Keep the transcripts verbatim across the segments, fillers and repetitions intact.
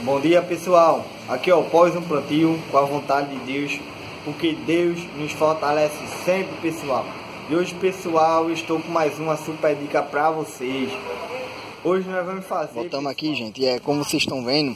Bom dia, pessoal, aqui é o Pós um Plantio com a vontade de Deus, porque Deus nos fortalece sempre, pessoal. E hoje, pessoal, estou com mais uma super dica para vocês. Hoje nós vamos fazer... Voltamos aqui, gente, e é como vocês estão vendo,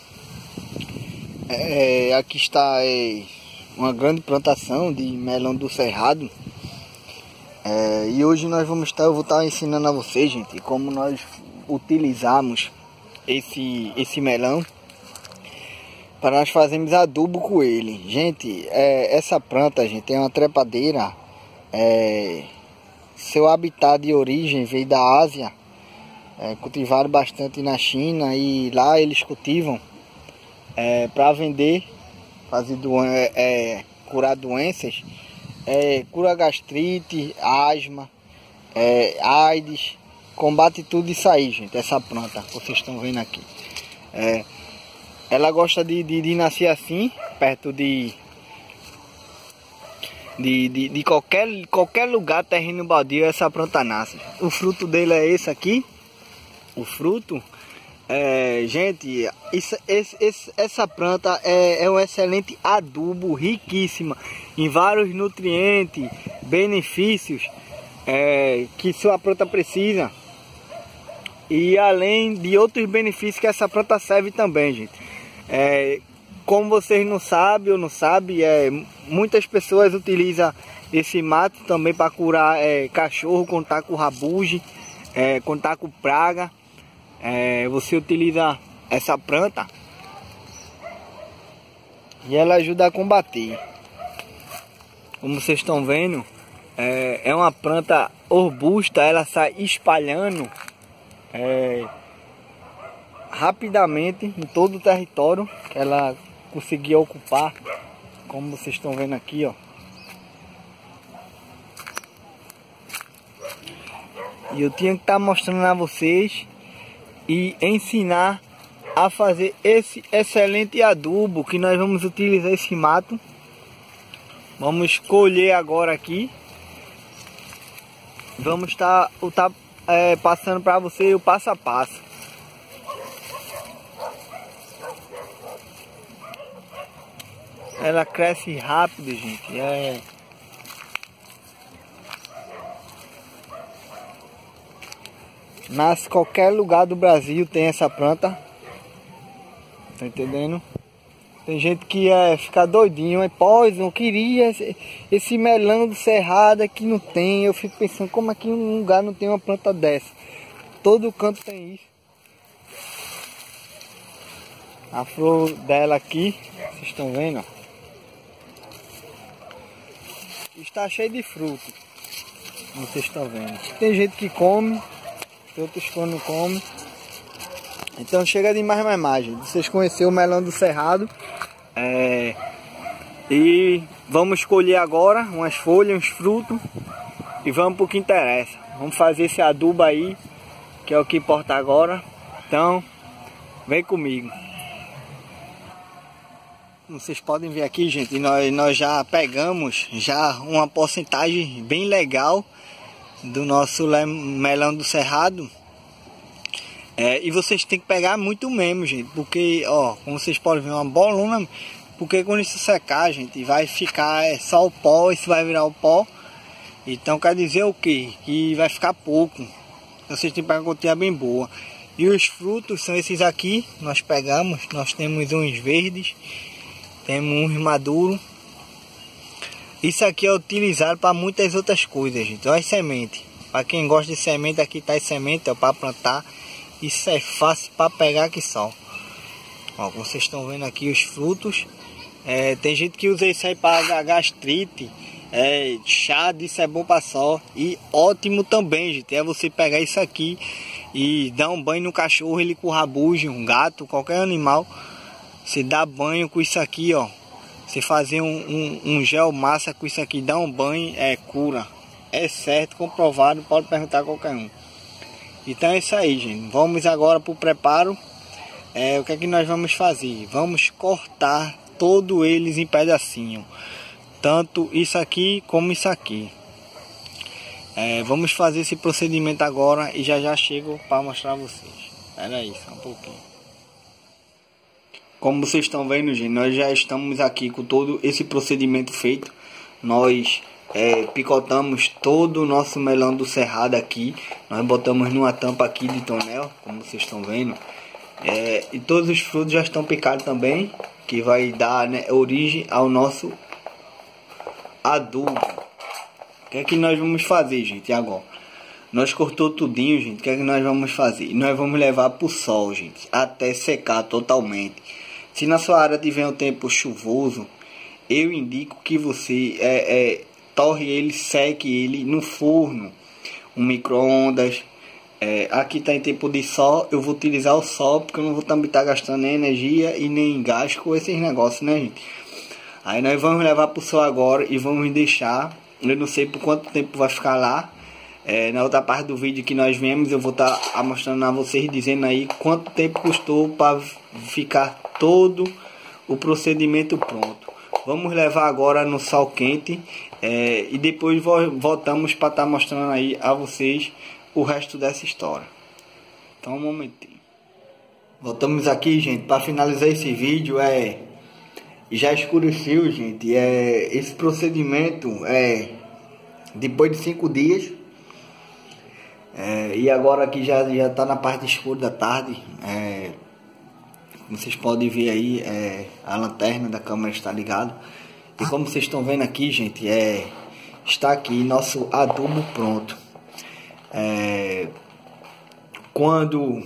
é, aqui está é, uma grande plantação de melão do cerrado. É, e hoje nós vamos estar, eu vou estar ensinando a vocês, gente, como nós utilizamos esse, esse melão para nós fazermos adubo com ele. Gente, é, essa planta, gente, é uma trepadeira. É, seu habitat de origem veio da Ásia. É, cultivaram bastante na China e lá eles cultivam é, para vender, fazer do, é, é, curar doenças, é, cura gastrite, asma, é, AIDS, combate tudo isso aí, gente. Essa planta que vocês estão vendo aqui, é, ela gosta de, de, de nascer assim, perto de de, de, de qualquer, qualquer lugar, terreno baldio, essa planta nasce. O fruto dele é esse aqui. O fruto, é, gente, isso, esse, esse, essa planta é, é um excelente adubo, riquíssima em vários nutrientes, benefícios é, que sua planta precisa. E além de outros benefícios que essa planta serve também, gente. É, como vocês não sabem ou não sabem, é, muitas pessoas utilizam esse mato também para curar é, cachorro quando tá com rabuge, é, quando tá com praga. É, você utiliza essa planta e ela ajuda a combater. Como vocês estão vendo, é, é uma planta robusta, ela sai espalhando é, rapidamente em todo o território que ela conseguia ocupar, como vocês estão vendo aqui, ó. E eu tinha que estar mostrando a vocês e ensinar a fazer esse excelente adubo que nós vamos utilizar esse mato. Vamos colher agora aqui. Vamos estar tá, tá, é, passando para você o passo a passo. Ela cresce rápido, gente. É... Nasce qualquer lugar do Brasil, tem essa planta. Tá entendendo? Tem gente que é ficar doidinho, mas pô, não queria esse, esse melão do cerrado aqui não tem. Eu fico pensando, como aqui um lugar não tem uma planta dessa? Todo canto tem isso. A flor dela aqui, vocês estão vendo, ó, está cheio de fruto, como vocês estão vendo. Tem gente que come, outros que não comem. Então chega de mais mais mais, gente. Vocês conheceram o melão do cerrado. É... E vamos escolher agora umas folhas, uns frutos. E vamos para o que interessa. Vamos fazer esse adubo aí, que é o que importa agora. Então, vem comigo. Vocês podem ver aqui, gente, nós, nós já pegamos já uma porcentagem bem legal do nosso melão do cerrado. É, e vocês têm que pegar muito mesmo, gente, porque, ó, como vocês podem ver, uma bolona, porque quando isso secar, gente, vai ficar é, só o pó, isso vai virar o pó. Então quer dizer o que? Que vai ficar pouco. Vocês têm que pegar uma quantia bem boa. E os frutos são esses aqui, nós pegamos, nós temos uns verdes, temos uns maduros. Isso aqui é utilizado para muitas outras coisas, gente. Olha as sementes. Para quem gosta de semente, aqui tá as sementes, para plantar. Isso é fácil para pegar que só. Ó, como vocês estão vendo aqui os frutos. É, tem gente que usa isso aí para gastrite. É, chá disso é bom para só. E ótimo também, gente. É você pegar isso aqui e dar um banho no cachorro, ele com rabuge, um gato, qualquer animal. Você dá banho com isso aqui, ó. Você fazer um, um, um gel massa com isso aqui, dar um banho, é cura. É certo, comprovado, pode perguntar a qualquer um. Então é isso aí, gente. Vamos agora para o preparo. É, o que é que nós vamos fazer? Vamos cortar todos eles em pedacinho. Tanto isso aqui como isso aqui. É, vamos fazer esse procedimento agora e já já chego para mostrar a vocês. Espera aí, só um pouquinho. Como vocês estão vendo, gente, nós já estamos aqui com todo esse procedimento feito. Nós é, picotamos todo o nosso melão do cerrado aqui. Nós botamos numa tampa aqui de tonel, como vocês estão vendo. É, e todos os frutos já estão picados também, que vai dar, né, origem ao nosso adubo. O que é que nós vamos fazer, gente, agora? Nós cortou tudinho, gente. O que é que nós vamos fazer? Nós vamos levar pro sol, gente, até secar totalmente. Se na sua área tiver um tempo chuvoso, eu indico que você é, é, torre ele, seque ele no forno, um micro-ondas. É, aqui está em tempo de sol, eu vou utilizar o sol, porque eu não vou também estar gastando nem energia e nem gás com esses negócios, né, gente? Aí nós vamos levar pro sol agora e vamos deixar, eu não sei por quanto tempo vai ficar lá. É, na outra parte do vídeo que nós vemos, eu vou estar tá mostrando a vocês, dizendo aí quanto tempo custou para ficar todo o procedimento pronto. Vamos levar agora no sol quente é, e depois voltamos para estar tá mostrando aí a vocês o resto dessa história. Então um momentinho. Voltamos aqui, gente, para finalizar esse vídeo. É, já escureceu, gente. É, esse procedimento é depois de cinco dias. É, e agora aqui já já está na parte escura da tarde. É, vocês podem ver aí, é, a lanterna da câmera está ligada. E como vocês estão vendo aqui, gente, é, está aqui nosso adubo pronto. É, quando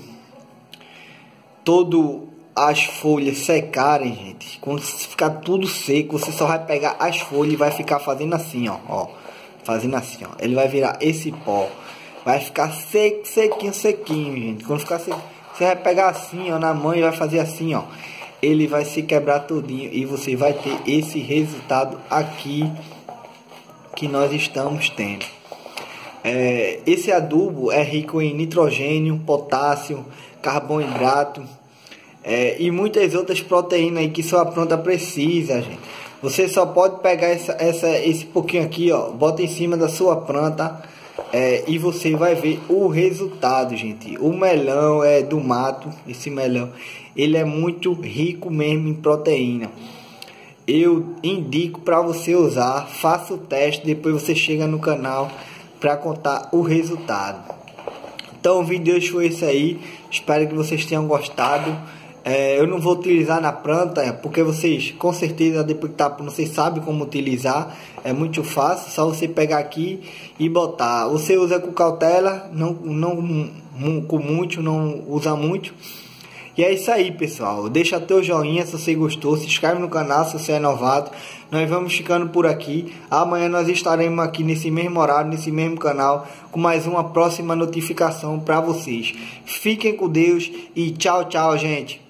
todo as folhas secarem, gente, quando ficar tudo seco, você só vai pegar as folhas e vai ficar fazendo assim, ó, ó, fazendo assim, ó. Ele vai virar esse pó. Vai ficar seco, sequinho, sequinho, gente. Quando ficar seco, você vai pegar assim, ó, na mão e vai fazer assim, ó. Ele vai se quebrar todinho e você vai ter esse resultado aqui que nós estamos tendo. É, esse adubo é rico em nitrogênio, potássio, carboidrato é, e muitas outras proteínas aí que sua planta precisa, gente. Você só pode pegar essa, essa, esse pouquinho aqui, ó, bota em cima da sua planta. É, e você vai ver o resultado, gente. O melão é do mato, esse melão, ele é muito rico mesmo em proteína. Eu indico para você usar, faça o teste, depois você chega no canal para contar o resultado. Então o vídeo de hoje foi esse aí. Espero que vocês tenham gostado. É, eu não vou utilizar na planta, porque vocês, com certeza, depois que tá, vocês sabem como utilizar. É muito fácil, só você pegar aqui e botar. Você usa com cautela, não, não com muito, não usa muito. E é isso aí, pessoal. Deixa teu joinha se você gostou, se inscreve no canal se você é novato. Nós vamos ficando por aqui. Amanhã nós estaremos aqui nesse mesmo horário, nesse mesmo canal, com mais uma próxima notificação para vocês. Fiquem com Deus e tchau, tchau, gente.